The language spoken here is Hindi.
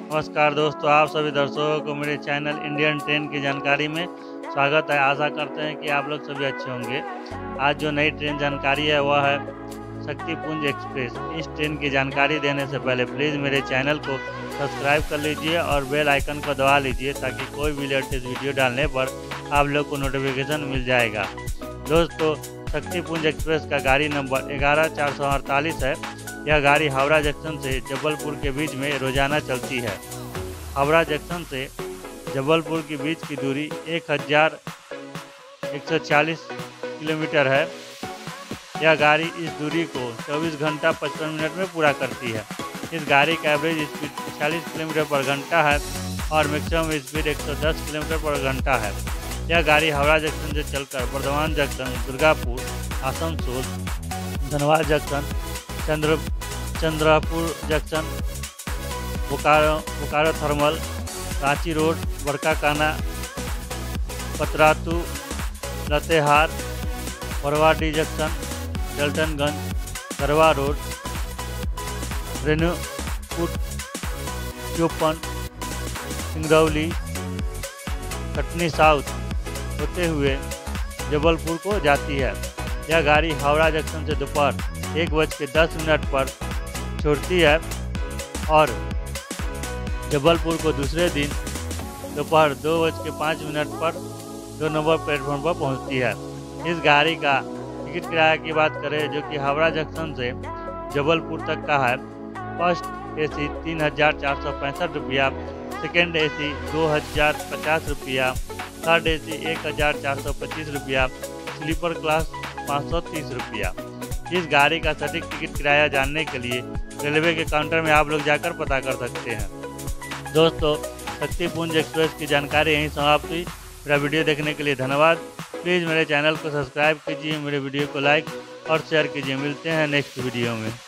नमस्कार दोस्तों, आप सभी दर्शकों को मेरे चैनल इंडियन ट्रेन की जानकारी में स्वागत है। आशा करते हैं कि आप लोग सभी अच्छे होंगे। आज जो नई ट्रेन जानकारी है वह है शक्तिपुंज एक्सप्रेस। इस ट्रेन की जानकारी देने से पहले प्लीज़ मेरे चैनल को सब्सक्राइब कर लीजिए और बेल आइकन को दबा लीजिए ताकि कोई भी लेटेस्ट वीडियो डालने पर आप लोग को नोटिफिकेशन मिल जाएगा। दोस्तों, शक्तिपुंज एक्सप्रेस का गाड़ी नंबर 11448 है। यह गाड़ी हावड़ा जंक्शन से जबलपुर के बीच में रोजाना चलती है। हावड़ा जंक्शन से जबलपुर के बीच की दूरी 1140 किलोमीटर है। यह गाड़ी इस दूरी को 24 घंटा 55 मिनट में पूरा करती है। इस गाड़ी का एवरेज स्पीड 40 किलोमीटर पर घंटा है और मैक्सिमम स्पीड 110 किलोमीटर पर घंटा है। यह गाड़ी हावड़ा जंक्शन से चलकर Bardhaman junction, Durgapur, Asansol, Dhanbad junction, Chandrapur junction, Bokaro thermal, Ranchi road, Barkakana, Patratu, Latehar, Barwadih junction, Daltonganj, Garhwa road, Renukoot, Chopan, Singrauli, Katni south होते हुए जबलपुर को जाती है। यह गाड़ी हावड़ा जंक्शन से दोपहर 1:10 पर छोड़ती है और जबलपुर को दूसरे दिन दोपहर 2:05 पर 2 नंबर प्लेटफॉर्म पर पहुंचती है। इस गाड़ी का टिकट किराया की बात करें जो कि हावड़ा जंक्शन से जबलपुर तक का है। फर्स्ट AC 3465 रुपया, सेकेंड AC 2050 रुपया, थर्ड AC 1425 रुपया, स्लीपर क्लास 530 रुपया। इस गाड़ी का सटीक टिकट किराया जानने के लिए रेलवे के काउंटर में आप लोग जाकर पता कर सकते हैं। दोस्तों, शक्तिपुंज एक्सप्रेस की जानकारी यहीं समाप्त हुई। मेरा वीडियो देखने के लिए धन्यवाद। प्लीज़ मेरे चैनल को सब्सक्राइब कीजिए, मेरे वीडियो को लाइक और शेयर कीजिए। मिलते हैं नेक्स्ट वीडियो में।